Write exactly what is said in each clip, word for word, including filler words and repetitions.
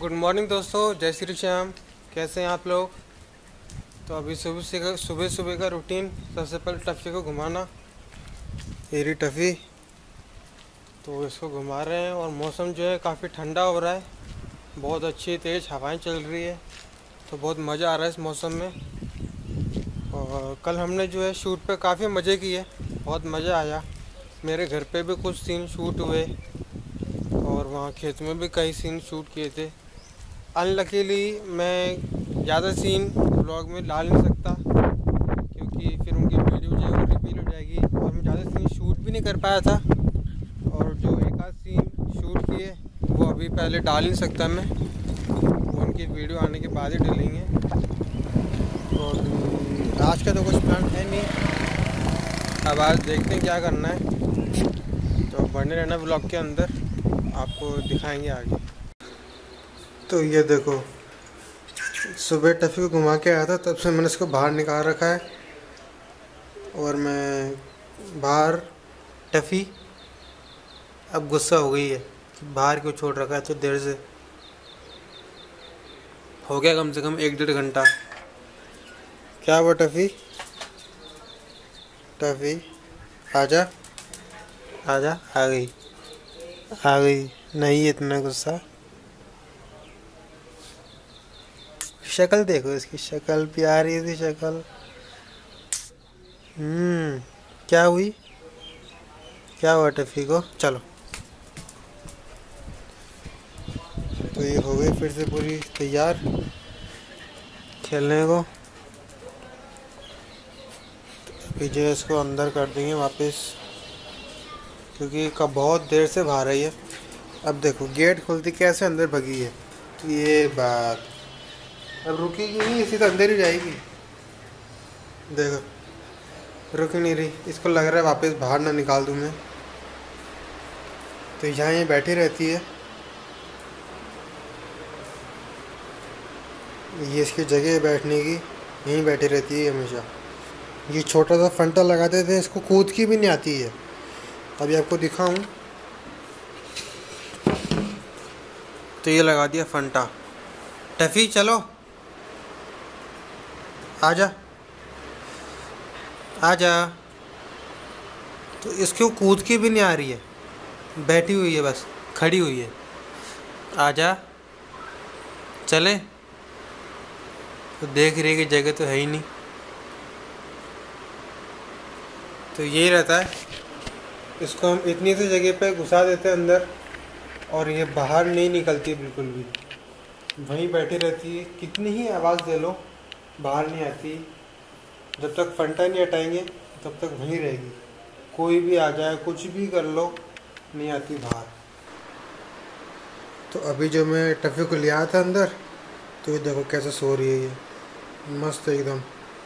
Good morning दोस्तों, जय श्री श्याम। कैसे हैं आप लोग। तो अभी सुबह से सुबह सुबह का रूटीन, सबसे पहले टफ़ी को घुमाना। ये रही टफ़ी, तो इसको घुमा रहे हैं और मौसम जो है काफ़ी ठंडा हो रहा है, बहुत अच्छी तेज़ हवाएं चल रही है, तो बहुत मज़ा आ रहा है इस मौसम में। और कल हमने जो है शूट पे काफ़ी मज़े किए, बहुत मज़ा आया। मेरे घर पे भी कुछ सीन शूट हुए और वहाँ खेत में भी कई सीन शूट किए थे। अनलकीली मैं ज़्यादा सीन ब्लॉग में डाल नहीं सकता, क्योंकि फिर उनकी वीडियो जो है वो रिपीट हो जाएगी और मैं ज़्यादा सीन शूट भी नहीं कर पाया था। और जो एक आध सीन शूट किए वो अभी पहले डाल नहीं सकता मैं, वो उनकी वीडियो आने के बाद ही डालेंगे। और आज का तो कुछ प्लान है नहीं, अब आज देखते हैं क्या करना है। तो बने रहना ब्लॉग के अंदर, आपको दिखाएंगे आगे। तो ये देखो, सुबह टफ़ी को घुमा के आया था, तब से मैंने इसको बाहर निकाल रखा है। और मैं बाहर टफ़ी अब गुस्सा हो गई है कि बाहर क्यों छोड़ रखा है तो देर से। हो गया कम से कम एक डेढ़ घंटा। क्या हुआ टफ़ी? टफ़ी आजा आजा। आ गई आ गई नहीं इतना गुस्सा। शक्ल देखो इसकी, शक्ल प्यारी सी शक्ल। हम्म क्या हुई? क्या हुआ टफ़ी को? चलो, तो ये हो गई फिर से पूरी तैयार खेलने को। अभी जो है इसको अंदर कर देंगे वापस, क्योंकि कब बहुत देर से बाहर आई है। अब देखो गेट खुलती कैसे अंदर भगी है, तो ये बात अब रुकेगी नहीं, इसी तो अंदर ही जाएगी। देखो रुक नहीं रही, इसको लग रहा है वापस बाहर ना निकाल दूँ मैं, तो यहाँ ये बैठी रहती है। ये इसकी जगह है बैठने की, यहीं बैठी रहती है हमेशा। ये छोटा सा फंटा लगाते थे, इसको कूद की भी नहीं आती है। अभी आपको दिखाऊं तो ये लगा दिया फंटा। टफ़ी चलो, आजा आजा। तो इसको कूद की भी नहीं आ रही है, बैठी हुई है, बस खड़ी हुई है। आजा चले, तो देख रही है कि जगह तो है ही नहीं। तो यही रहता है, इसको हम इतनी सी जगह पे घुसा देते हैं अंदर और ये बाहर नहीं निकलती बिल्कुल भी, वहीं बैठी रहती है। कितनी ही आवाज़ दे लो बाहर नहीं आती। जब तक फंटा नहीं हटाएंगे तब तक वहीं रहेगी। कोई भी आ जाए, कुछ भी कर लो, नहीं आती बाहर। तो अभी जो मैं टफ़ी को ले आया था अंदर, तो ये देखो कैसे सो रही है, ये मस्त एकदम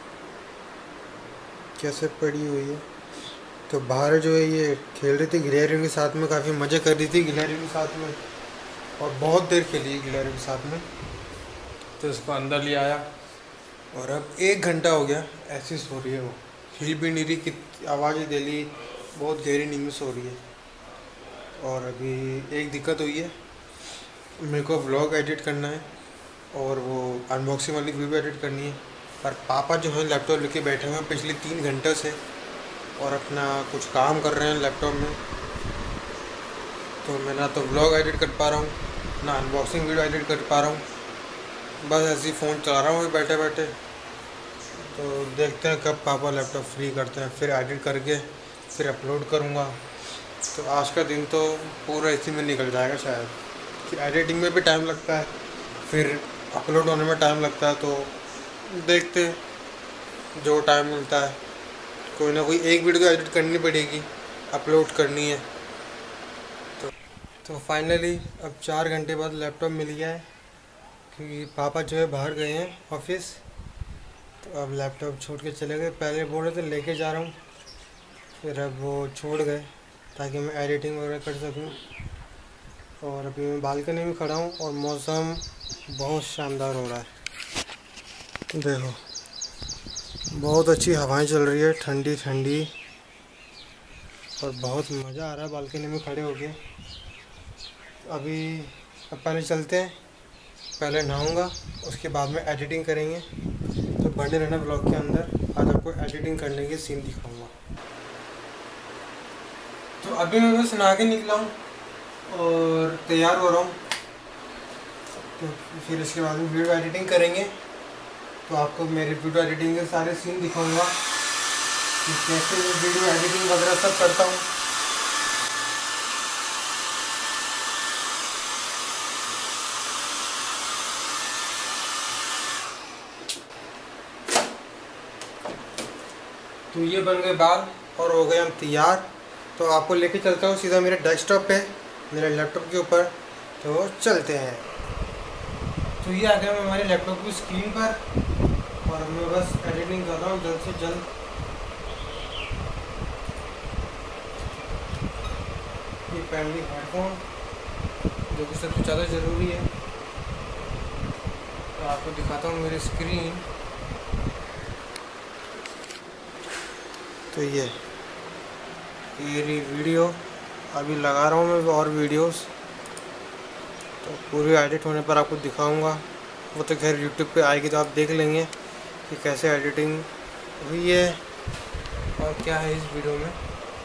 कैसे पड़ी हुई है। तो बाहर जो है ये खेल रही थी गिलहरियों के साथ में, काफ़ी मज़े कर रही थी गिलहरियों के साथ में, और बहुत देर खेली गिलहरियों के साथ में। तो इसको अंदर ले आया और अब एक घंटा हो गया ऐसी सो रही है, वो हिल भी नहीं रही, कि आवाज़ ही दे ली, बहुत गहरी नींद में सो रही है। और अभी एक दिक्कत हुई है, मेरे को व्लॉग एडिट करना है और वो अनबॉक्सिंग वाली वीडियो एडिट करनी है, पर पापा जो है लैपटॉप लेके बैठे हुए हैं पिछले तीन घंटे से और अपना कुछ काम कर रहे हैं लैपटॉप में। तो मैं ना तो व्लॉग एडिट कर पा रहा हूँ, ना अनबॉक्सिंग वीडियो एडिट कर पा रहा हूँ, बस ऐसे ही फ़ोन चला रहा हूँ बैठे बैठे। तो देखते हैं कब पापा लैपटॉप फ्री करते हैं, फिर एडिट करके फिर अपलोड करूँगा। तो आज का दिन तो पूरा इसी में निकल जाएगा शायद, कि एडिटिंग में भी टाइम लगता है, फिर अपलोड होने में टाइम लगता है। तो देखते जो टाइम मिलता है, कोई ना कोई एक वीडियो एडिट करनी पड़ेगी, अपलोड करनी है। तो तो फाइनली अब चार घंटे बाद लैपटॉप मिल गया है, क्योंकि पापा जो है बाहर गए हैं ऑफिस। तो अब लैपटॉप छोड़ के चले गए, पहले बोल रहे थे लेके जा रहा हूँ, फिर अब वो छोड़ गए ताकि मैं एडिटिंग वगैरह कर सकूँ। और अभी मैं बालकनी में खड़ा हूँ और मौसम बहुत शानदार हो रहा है। देखो बहुत अच्छी हवाएं चल रही है, ठंडी ठंडी, और बहुत मज़ा आ रहा है बालकनी में खड़े होके। अभी अब पहले चलते हैं पहले नहाऊंगा, उसके बाद में एडिटिंग करेंगे। तो बने रहना ब्लॉग के अंदर, आज आपको एडिटिंग करने के सीन दिखाऊंगा। तो अभी मैं बस नहा के निकला हूँ और तैयार हो रहा हूँ। तो फिर इसके बाद में वीडियो एडिटिंग करेंगे। तो आपको मेरे वीडियो एडिटिंग के सारे सीन दिखाऊंगा कि कैसे मैं वीडियो एडिटिंग वगैरह सब करता हूँ। तो ये बन गए बाल और हो गए हम तैयार। तो आपको लेके चलता हूँ सीधा मेरे डेस्कटॉप पे, मेरे लैपटॉप के ऊपर। तो चलते हैं। तो ये आ गया मैं हमारे लैपटॉप की स्क्रीन पर और मैं बस एडिटिंग कर रहा हूँ जल्द से जल्द। ये फैमिली हेडफोन जो कि सबसे ज़्यादा ज़रूरी है। तो आपको दिखाता हूँ मेरी स्क्रीन। तो ये ये वीडियो अभी लगा रहा हूँ मैं और वीडियोस। तो पूरी एडिट होने पर आपको दिखाऊंगा। वो तो खैर यूट्यूब पे आएगी तो आप देख लेंगे कि कैसे एडिटिंग हुई है और क्या है इस वीडियो में।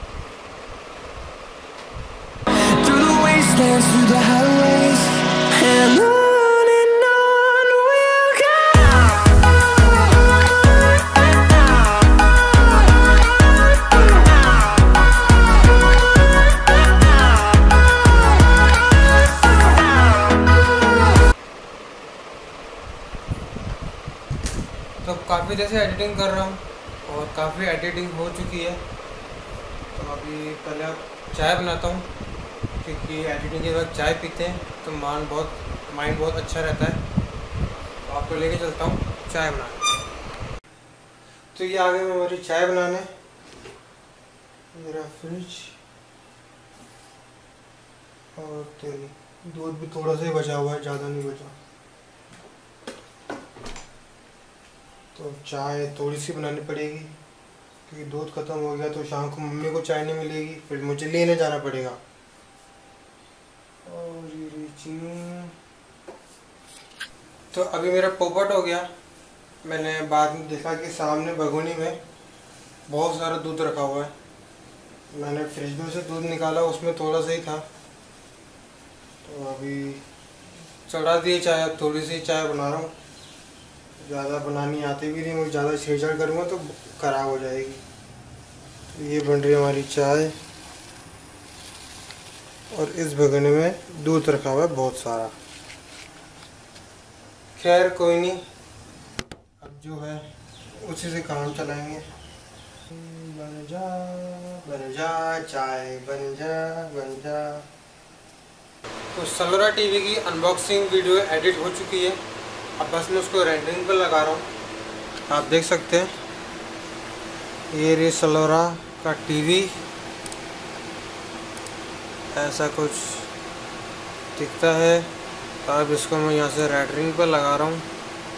तो काफ़ी देर से एडिटिंग कर रहा हूँ और काफ़ी एडिटिंग हो चुकी है। तो अभी पहले आप चाय बनाता हूँ, क्योंकि एडिटिंग के बाद चाय पीते हैं तो मान बहुत माइंड बहुत अच्छा रहता है। तो आपको लेके चलता हूँ चाय बनाने। तो ये आ गए मैं मेरी चाय बनाने। मेरा फ्रिज और तेल, दूध भी थोड़ा सा ही बचा हुआ है, ज़्यादा नहीं बचा। तो चाय थोड़ी सी बनानी पड़ेगी क्योंकि दूध ख़त्म हो गया। तो शाम को मम्मी को चाय नहीं मिलेगी, फिर मुझे लेने जाना पड़ेगा। और ये चीनी। तो अभी मेरा पोपट हो गया। मैंने बाद में देखा कि सामने भगोनी में बहुत सारा दूध रखा हुआ है। मैंने फ्रिज में से दूध निकाला, उसमें थोड़ा सा ही था। तो अभी चढ़ा दिए चाय, अब थोड़ी सी चाय बना रहा हूँ। ज़्यादा बनानी आती भी नहीं मुझे, ज़्यादा छेड़छाड़ करूँगा तो ख़राब हो जाएगी। तो ये बन रही है हमारी चाय और इस भगोने में दूध रखा हुआ है बहुत सारा। खैर कोई नहीं, अब जो है उसी से काम चलाएंगे। बन जा बन जा चाय बन जा बन जा। तो सलोरा टीवी की अनबॉक्सिंग वीडियो एडिट हो चुकी है। अब बस मैं उसको रेंडरिंग पर लगा रहा हूँ। आप देख सकते हैं ये रे सलोरा का टीवी, ऐसा कुछ दिखता है। तो अब इसको मैं यहाँ से रेंडरिंग पर लगा रहा हूँ।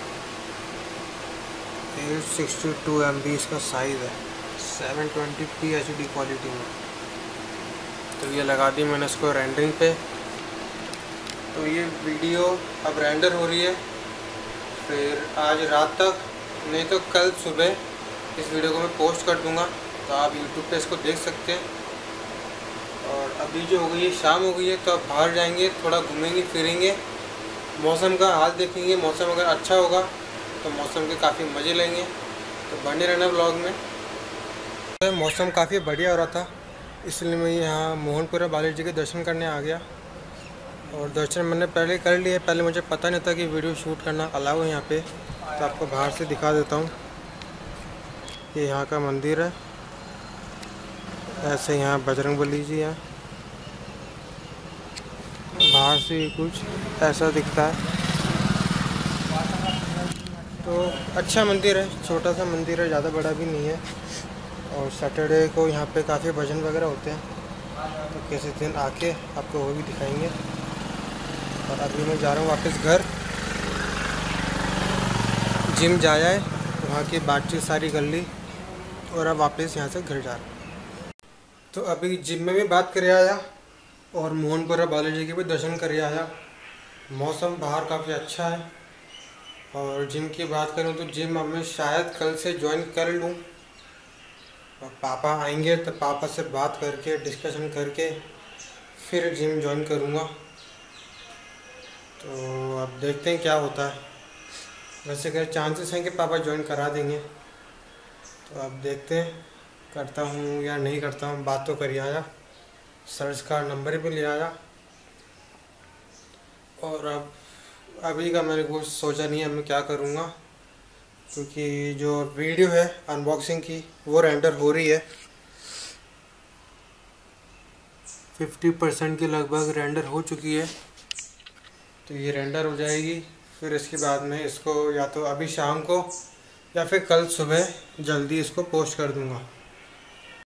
Eight sixty two M B इसका साइज़ है, seven twenty P H D quality में। तो ये लगा दी मैंने इसको रेंडरिंग पे। तो ये वीडियो अब रेंडर हो रही है, फिर आज रात तक नहीं तो कल सुबह इस वीडियो को मैं पोस्ट कर दूंगा। तो आप यूट्यूब पे इसको देख सकते हैं। और अभी जो हो गई है शाम हो गई है, तो आप बाहर जाएंगे, थोड़ा घूमेंगे फिरेंगे, मौसम का हाल देखेंगे। मौसम अगर अच्छा होगा तो मौसम के काफ़ी मज़े लेंगे। तो बने रहना ब्लॉग में। तो मौसम काफ़ी बढ़िया हो रहा था, इसलिए मैं यहाँ मोहनपुरा बालाजी जी के दर्शन करने आ गया। और दर्शन मैंने पहले कर लिए। पहले मुझे पता नहीं था कि वीडियो शूट करना अलाउ है यहाँ पे। तो आपको बाहर से दिखा देता हूँ। ये यहाँ का मंदिर है, ऐसे यहाँ बजरंगबली जी हैं। बाहर से कुछ ऐसा दिखता है। तो अच्छा मंदिर है, छोटा सा मंदिर है, ज़्यादा बड़ा भी नहीं है। और सैटरडे को यहाँ पे काफ़ी भजन वगैरह होते हैं। तो किसी दिन आके आपको वो भी दिखाएंगे। और अभी मैं जा रहा हूँ वापस घर। जिम जाया है, वहाँ की बातचीत सारी कर ली और अब वापस यहाँ से घर जा रहा हूँ। तो अभी जिम में भी बात कर आया और मोहनपुरा बालाजी के भी दर्शन कर आया। मौसम बाहर काफ़ी अच्छा है। और जिम की बात करूँ तो जिम अब मैं शायद कल से ज्वाइन कर लूँ। और पापा आएंगे तो पापा से बात करके डिस्कशन करके फिर जिम ज्वाइन करूँगा। तो अब देखते हैं क्या होता है। वैसे क्या चांसेस हैं कि पापा ज्वाइन करा देंगे, तो अब देखते हैं करता हूँ या नहीं करता हूँ। बात तो करी आया, सर्च का नंबर भी ले आया। और अब अभी का मैंने कुछ सोचा नहीं है मैं क्या करूँगा, क्योंकि जो वीडियो है अनबॉक्सिंग की वो रेंडर हो रही है। फिफ्टी परसेंट के लगभग रेंडर हो चुकी है, तो ये रेंडर हो जाएगी। फिर इसके बाद में इसको या तो अभी शाम को या फिर कल सुबह जल्दी इसको पोस्ट कर दूँगा।